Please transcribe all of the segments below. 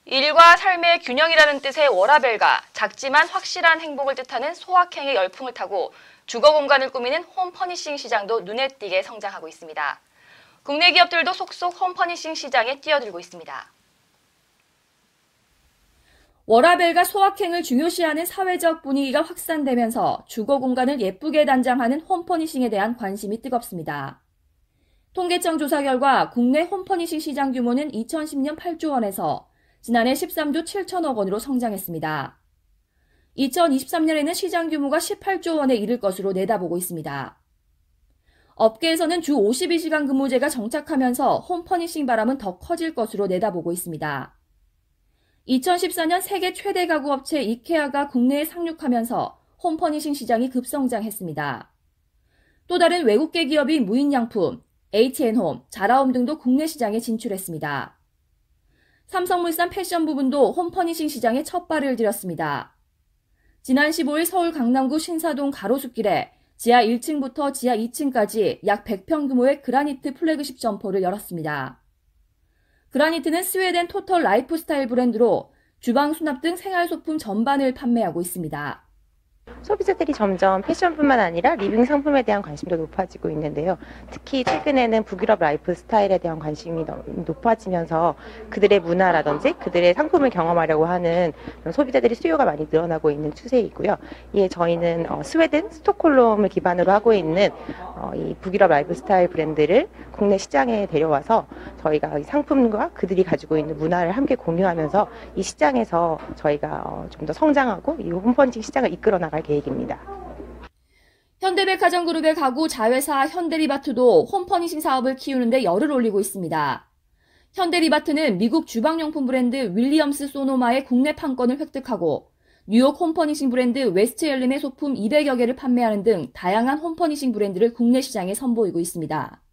일과 삶의 균형이라는 뜻의 워라벨과 작지만 확실한 행복을 뜻하는 소확행의 열풍을 타고 주거 공간을 꾸미는 홈퍼니싱 시장도 눈에 띄게 성장하고 있습니다. 국내 기업들도 속속 홈퍼니싱 시장에 뛰어들고 있습니다. 워라벨과 소확행을 중요시하는 사회적 분위기가 확산되면서 주거 공간을 예쁘게 단장하는 홈퍼니싱에 대한 관심이 뜨겁습니다. 통계청 조사 결과 국내 홈퍼니싱 시장 규모는 2010년 8조 원에서 지난해 13조 7천억 원으로 성장했습니다. 2023년에는 시장 규모가 18조 원에 이를 것으로 내다보고 있습니다. 업계에서는 주 52시간 근무제가 정착하면서 홈퍼니싱 바람은 더 커질 것으로 내다보고 있습니다. 2014년 세계 최대 가구 업체 이케아가 국내에 상륙하면서 홈퍼니싱 시장이 급성장했습니다. 또 다른 외국계 기업인 무인양품, H&홈, 자라홈 등도 국내 시장에 진출했습니다. 삼성물산 패션 부분도 홈퍼니싱 시장에 첫 발을 들였습니다. 지난 15일 서울 강남구 신사동 가로수길에 지하 1층부터 지하 2층까지 약 100평 규모의 그라니트 플래그십 점포를 열었습니다. 그라니트는 스웨덴 토털 라이프스타일 브랜드로 주방 수납 등 생활소품 전반을 판매하고 있습니다. 소비자들이 점점 패션뿐만 아니라 리빙 상품에 대한 관심도 높아지고 있는데요. 특히 최근에는 북유럽 라이프 스타일에 대한 관심이 높아지면서 그들의 문화라든지 그들의 상품을 경험하려고 하는 소비자들의 수요가 많이 늘어나고 있는 추세이고요. 이에 저희는 스웨덴 스톡홀름을 기반으로 하고 있는 이 북유럽 라이프 스타일 브랜드를 국내 시장에 데려와서 저희가 이 상품과 그들이 가지고 있는 문화를 함께 공유하면서 이 시장에서 저희가 좀 더 성장하고 이 홈퍼니싱 시장을 이끌어 나갈 계획입니다. 현대백화점그룹의 가구 자회사 현대리바트도 홈퍼니싱 사업을 키우는데 열을 올리고 있습니다. 현대리바트는 미국 주방용품 브랜드 윌리엄스 소노마의 국내 판권을 획득하고 뉴욕 홈퍼니싱 브랜드 웨스트엘린의 소품 200여 개를 판매하는 등 다양한 홈퍼니싱 브랜드를 국내 시장에 선보이고 있습니다.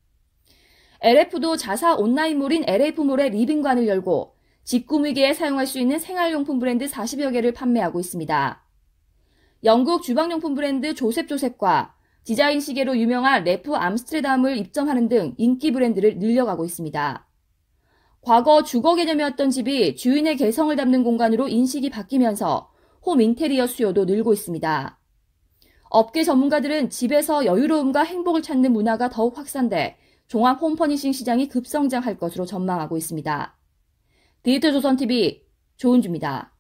LF도 자사 온라인몰인 LF몰의 리빙관을 열고 집 꾸미기에 사용할 수 있는 생활용품 브랜드 40여 개를 판매하고 있습니다. 영국 주방용품 브랜드 조셉과 디자인 시계로 유명한 래프 암스테르담을 입점하는 등 인기 브랜드를 늘려가고 있습니다. 과거 주거 개념이었던 집이 주인의 개성을 담는 공간으로 인식이 바뀌면서 홈 인테리어 수요도 늘고 있습니다. 업계 전문가들은 집에서 여유로움과 행복을 찾는 문화가 더욱 확산돼 종합 홈퍼니싱 시장이 급성장할 것으로 전망하고 있습니다. 디지털조선TV 조은주입니다.